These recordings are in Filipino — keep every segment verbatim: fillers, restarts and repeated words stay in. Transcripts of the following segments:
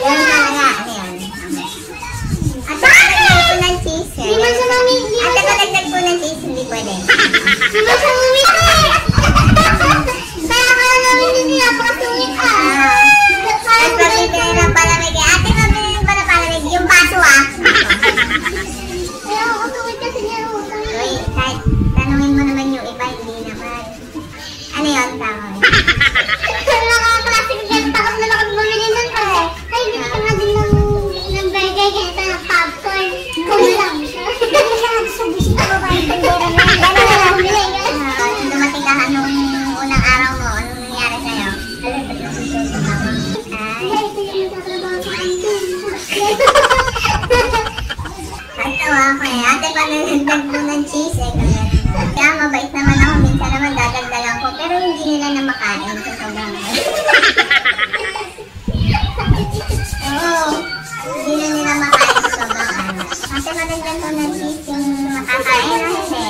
Ganun talaga. Ano yan? At saka nagdag po ng cheese. Di ba siya mamili? At saka nagdag po ng cheese, hindi pwede. Di ba siya mamili? Kaya kaya namin din nila pakasungit ka. At pagkita nila ng palamig. Ate, mabili ba na palamig? Yung baso ah. Kaya ako kasungit kasi niya. Uy, kahit tanungin mo naman yung iba, hindi naman. Ano yun, tanong? Nakakaklasik dyan. Takot na nakot bumili nun ka eh. Ay, hindi ka nga din ng burger ganito ng popcorn. Kung lang. Hindi ka nga sa bisita ko ba yung tindera na yun. Gano'n na lang bumili. Nung dumating ka nung unang araw mo, anong nangyari sa'yo? Ay, ito yung nagtatrabaho sa kantin. Natawa ako eh. Ate, pag nagdag mo ng cheese eh. Kaya mabait naman ako. Minsan naman dadagdagan ko. Pero hindi nila na makain. Ito sobrang oo. Hindi na nila makain. Ito sobrang ano. Kasi madagdag ko ng cheese yung makakain na hindi.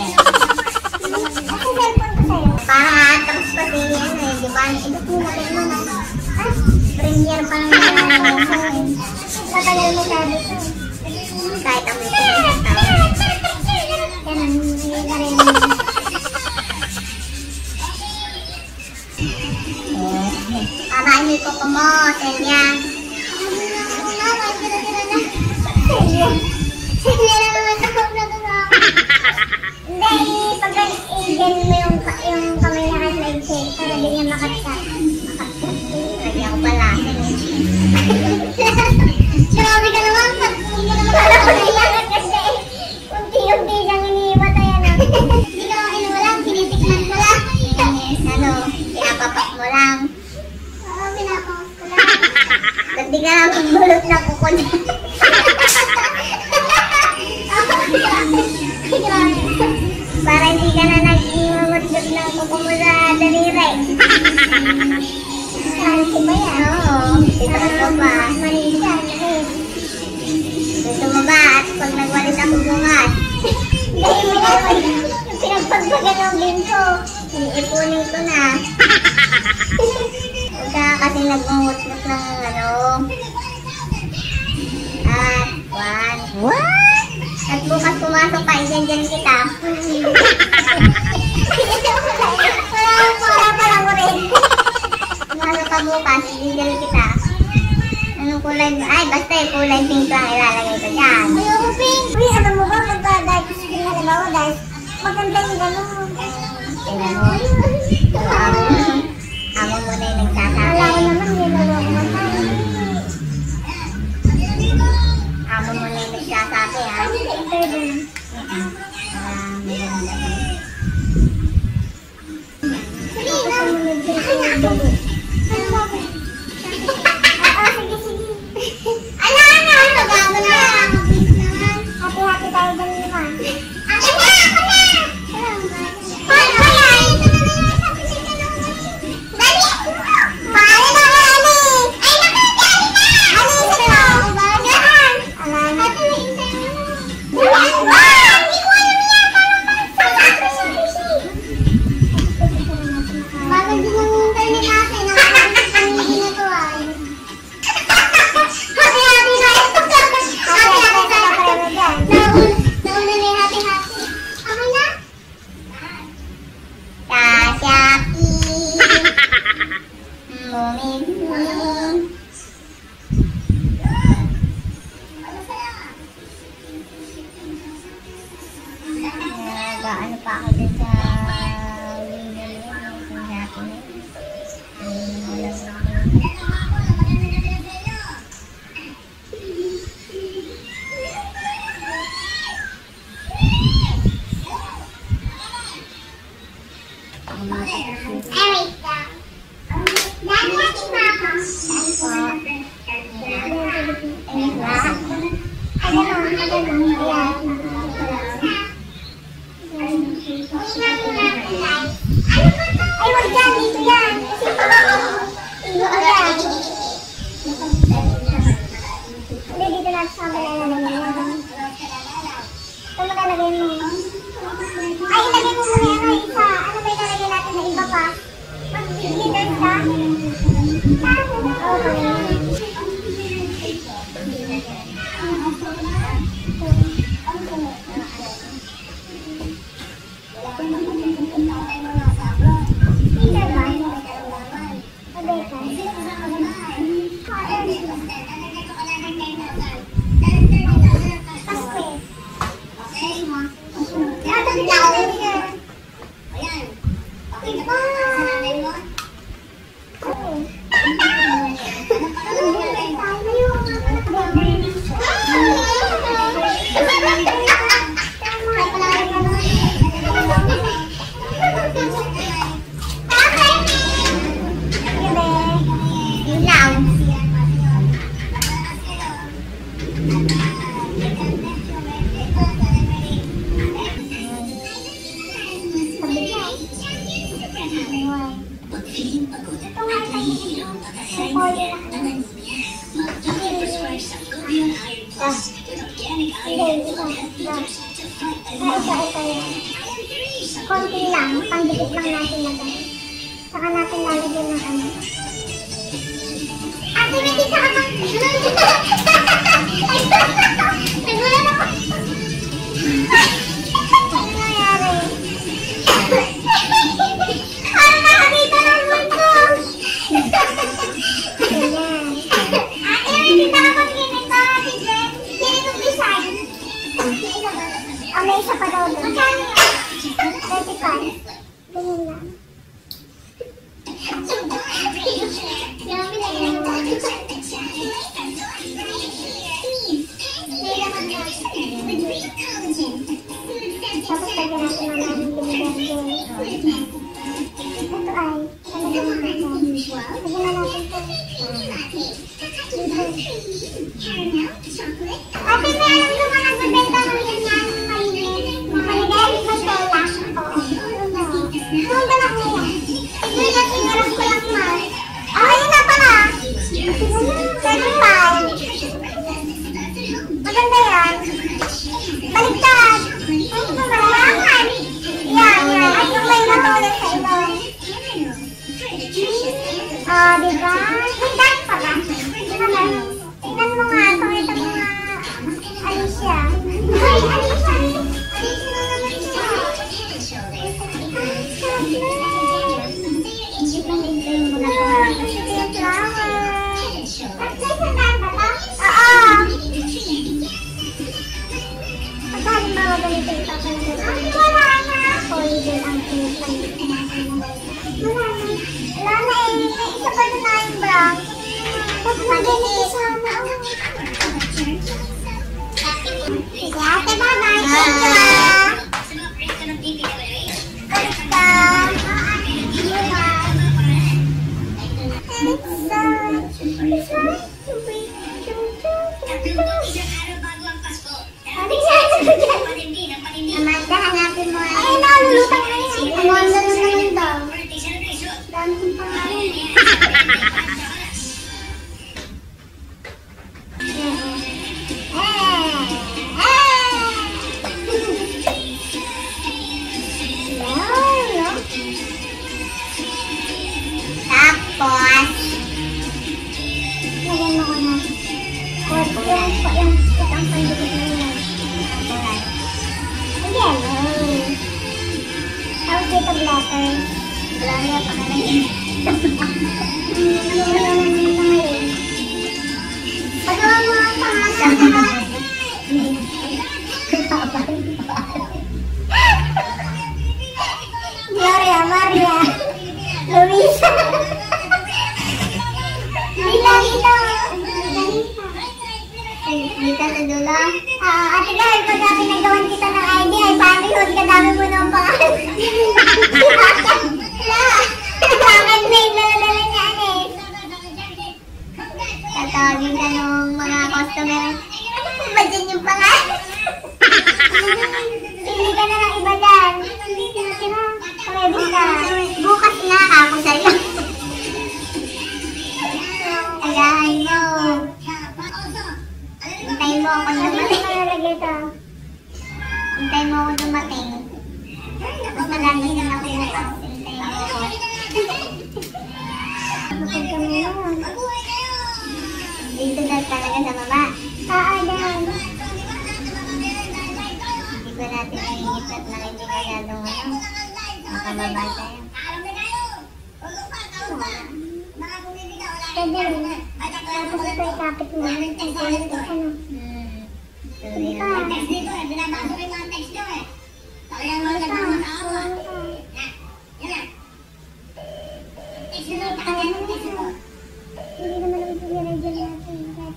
Parang atras pa din yan eh. Di ba? Ito pinapit mo na. Ah, premier pa lang na. Matagal mo sabi ko. Kahit ang may pinagkatawa. Ganun, hindi ka rin. Tamaan niyo ko mo, Celia. Celia na naman takot na doon ako. Hindi, pag i-gen mo yung kamay na ka-slide shake para di niya makatsa. Lagi ako pala. Grabe ka naman, pag hindi ka naman kailangan kasi unti-unti siyang iniiwata yan. Hindi ka naman inuwalang, tinitikman mo lang. Ano, pinapapak mo lang. Oo, pinapapak ko lang. Ba't di ka naman bulot na kuko niya? Para hindi ka na nag-iwamutlot ng kuko mo sa daliri. Fancy ba yan? Oo. Ito ko ba? Manisa. Gusto mo ba? At pag nagwalis ako bungas. Dahil mo naman pinagpagpagan ng ginto. Iipunin ko na. Huwag ka kasi nag-ungot-ngot ng ano. At one. What? At bukas pumasok ka, i-dyan kita. Wala pa lang ko rin. Pumasok ka bukas, i-dyan kita. Anong kulay? Ay, basta yung kulay pink lang ilalagay ko dyan. Ayoko pink! Uy, alam mo ba, magpa-dahil ko sa halimbawa dahil maganda yung gano'n. Tingnan mo. Amo mo na yung nagsasabi. Wala ko naman, nilagawa ko matay. Amo mo na yung nagsasabi, ha? Ito din. Ah, maganda. Sige, na. Ano ba ako? Sige, sige. Ala, ano? Nagano na. Happy-happy tayo dyan naman. Ako na! Ako na! Paano ba yan? Ito na na yung sabi siya ka naman. Dali! Paano na ka, Ali? Ay, nakakali na! Ali, sa'yo! Bagahan! Ala, natin na yung sa'yo. Wow! Hindi ko alam yan! Parang parang sa sabi siya. Bakit din ang internet natin? Ang hindi na to ay. Happy-happy na ito. Happy-happy tayo pareho dyan. Nauna na yung happy-happy. Okay na? Kasyaki. Mumin. Nag-ano pa ako dyan sa ay, wag dyan, dito yan. Dito yan. Hindi, dito natin sa malala na yan. Ito matalagay mo. Ay, ilagay mo muna yan. Isa. Ano ba ilalagay natin na iba pa? Mag-glitter ka? Okay. Hindi, ito. Ito. Ito, ito yun. Konti lang. Pandikit lang natin lagay. Saka natin lalagyan ng ano. Ate, may di ka kapag... Nagulan ako. Ano nangyari? Parang nakakita ng mundo. Ayan. Ate, may di ka kapag ganito. Ate, Jen. Ganito design. Oh, may isa pa daw doon. Magkano yan? thirty-five. Ganyan lang. Yummy na yun. Tapos lagyan natin ang aming binigyan. Ito ay, talagyan natin ito. Lagyan na natin ito. Ate, may alam ko na nagbibenta ng ganyan. Maligay, may tela. Oo. Ang dala ko yan. Hindi na sinarap ko lang ma. Ah, ayun na pala. thirty-five. Maganda yan. Baligtad. Ay, ito malalangan. Yan, yan. Ay, yung may natulad sa ilong. Ah, diba? Hintay pa ba? Tingnan mo nga ito. Ito mga Alicia. Ay, Alicia. Alicia na naman siya. Ate, bye-bye. Amanda, hanapin mo. Ay, nakalulutang na yan. Amanda na naman daw. Dami kong pangalan. Tapos, lagyan mo ko na. Kod ko yan po yung kitang pandikit na yan. Yellow. Tapos dito letters. Wala na yung pangalan. Ano wala naman yung pangalan? Pagawa mo ang pangalan. Gloria, Maria, Luisa. Lita, Lita. Lita sa dulo. Ah, ate girl, pag kami nagawan kita ng I D, ay paano yun? Kadami mo na ang pangalan. Wala. Bakit may naladala niya, eh? Tatawagin ka ng mga customer. Ano po ba dyan yung pangalan? Pili ka na ng iba dyan. Ready ka. Bukas na ako sa'yo. Agahan mo. Hintayin mo ako dumating. Hintayin mo ako dumating. Tapos malagay na ako bukas. Hintayin mo ako. Kapag kami yun. Dito daw talaga sa baba. Ah, dan. Hindi ba natin nangingit at nakindi masyadong ano? Makababa tayo. Pwede rin. Tapos ito ikapit mo. Ano? Hindi pa. Hindi naman ang pinaragyan natin.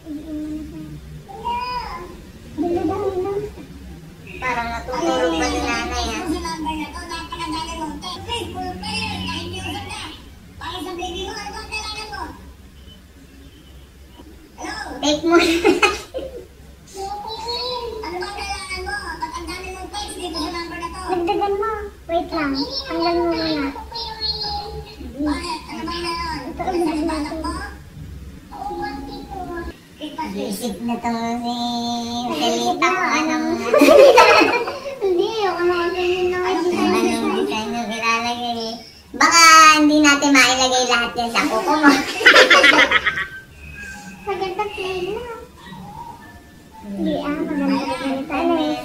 Parang natutulog pa si nanay, ha? Take mo. Ano ba kailangan mo? Ba't ang dami mong text dito sa number na to? Nagdagan mo. Wait lang. Tanggal mo muna. Bakit? Ano ba meron? Ito ang nagdagan mo. Isip na to si Kalita kung anong... Hindi, yung ano kasi na anong design yung ilalagay. Baka hindi natin mailagay lahat yan sa kuko mo. maganda play na. Hindi ah, maganda ganito ano eh.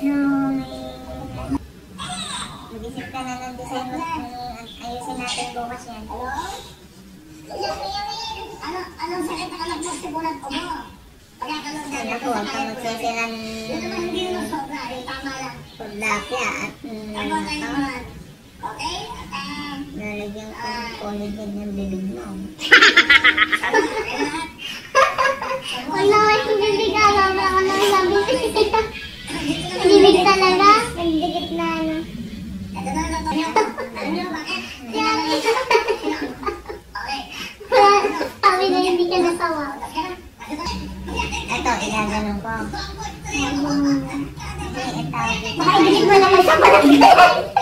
Mag-isip ka na ng design mo. Ayusin natin bukas yan. Ano, anong sakit na anak mo sa bulat ko mo? Pagkakalong na Ako, huwag kang magsisilang Ito naman hindi mo sobra, yung tama lang. pagdapya at Ano tayo naman? Okay? At ah, nalagyan ko ng collagen ng bibig mo. wala ko yung bibig alam na ano sabi. Bibig talaga? Nagdikit na ano. Ito na lang ito. Alam niyo bakit? Okay. Sabi na hindi ka nasawa. Ito, ilaganon ko. Hindi, itawag ko. Baka idikit mo naman sa palagay.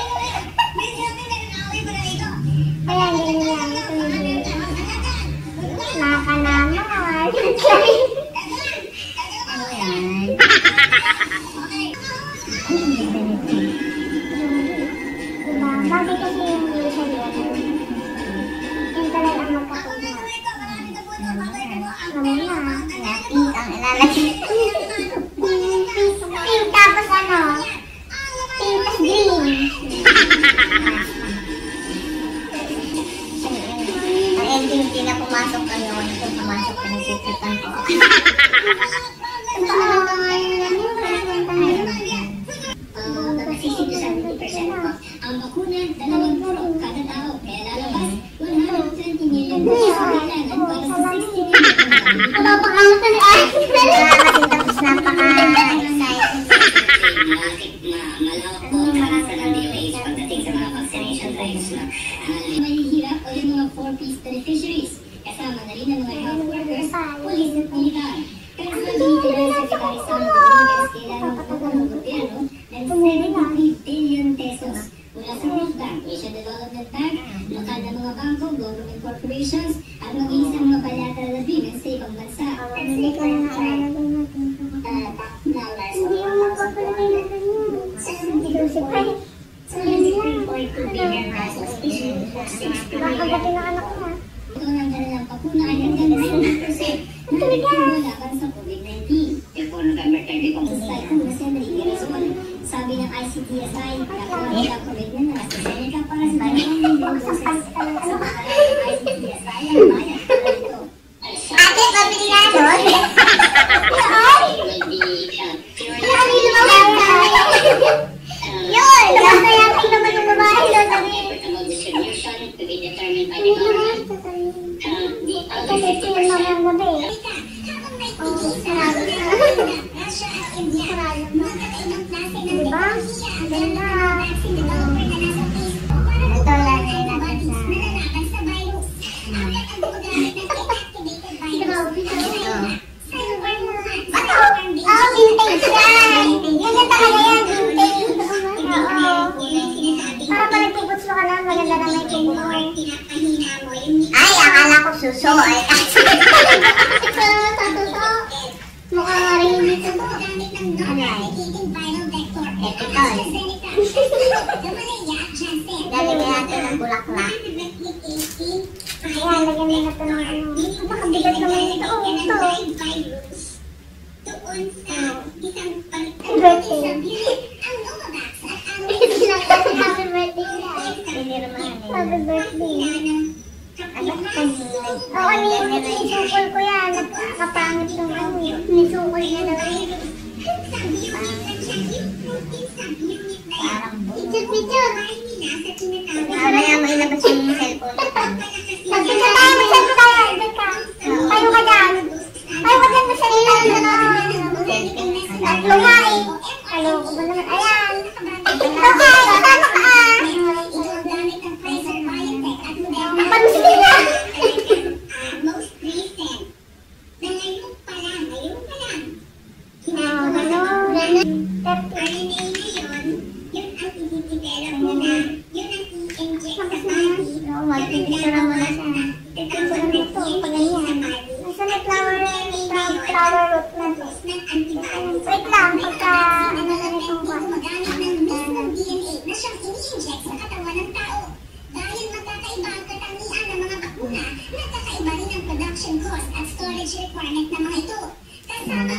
Kaya ganyan lang. Nakakanaman. Ano yan? Diba? Bakit kasi yung usually ano? Yung talaga ang magkakuna. Ano na? Na pink ang ilalagay. Pink tapos ano? Pink tapos green. Ang ending, hindi na pumasok kayo. Ito pumasok ka ng puputan ko. Ito ano ba nga yun? Ano yung pinapunta ngayon? Ang bakuna, dalawang puro kada tao. Kaya lalabas, one hundred twenty million doses sa kailangan para sa sixty million. Napapangalat na ni Ay. Kasi tapos napaka-exciting. Malawak po ang karasa ng D O H pagdating sa mga vaccination drives na mahihirap o yung mga four-piece beneficiaries. Kasama na rin ang mga health workers, police at militar. Pero sa Secretary Secretary Sam Dominguez, kailangan po ng gobyerno ng seventy-three billion pesos mula sa World Bank, Asian Development Bank, lokal na mga bangko, government corporations, at maging sa mga bilateral agreements sa ibang bansa. Hindi ko na naalala natin. Hindi yung magpapalagay na ganyan. seventy-two point two billion pesos issued for six Nakagating ang anak niya. Ito ang kanilang pakuna ay hanggang ninety percent na nagtutulong laban sa COVID nineteen. Before November thirty-one, sa kung nasa naiirasyon, sabi ng I C T S I, nakuha ang COVID na nasa Seneca para sa dalawang milyon doses. Sa mga I C T S I, ang bayan para ito. Ate, pabili na doon. Ano yung lumabas? Yun! Basta yating naman yung babae doon. Sabi, Distribution to be determined by hindi the mo government. naman The kasi other ito yung mamayang gabi. Oo, sarado na. Sarado na. Diba? Ganda. Ito lang ay natin sa... Grabe. Ito. Ano? Ah, vintage yan! Ganda talaga yan, vintage. Oo. Para pala tibuts mo ka na, maganda na may tibuts mo. Ay, akala ko suso. Ay, Ito naman sa tuto. Mukha nga rin yung dito. ano ay? Ito ito. Lalagyan natin ng bulaklak. Ayan, lagyan na natin ng ano. Napakabigat naman ito. Oh, ito. Birthday. Kasi happy birthday na. Hindi naman eh. Happy birthday. Ano ka Oo, ni nisukol ko yan. Nakapangit yung ano. Nisukol niya daw yun. Parang buo. Picture, picture. Mamaya mo ilabas yung cellphone ko. Magpisa tayo, magpisa tayo. Doon ka. Tayo ka dyan. Tayo ka dyan, masalita. Tatlo nga eh. Hello, ko ba naman? Ayan. Okay, kasama ka ah. Pansin na. Most recent. Na ngayon pa lang, ngayon root na to. ng antibodies. Wait lang, pagka ano na itong kwan. Gumagamit ng mismong D N A na siyang ini-inject sa katawan ng tao. Dahil magkakaiba ang katangian ng mga bakuna, nagkakaiba rin ang production cost at storage requirement ng mga ito. Kasama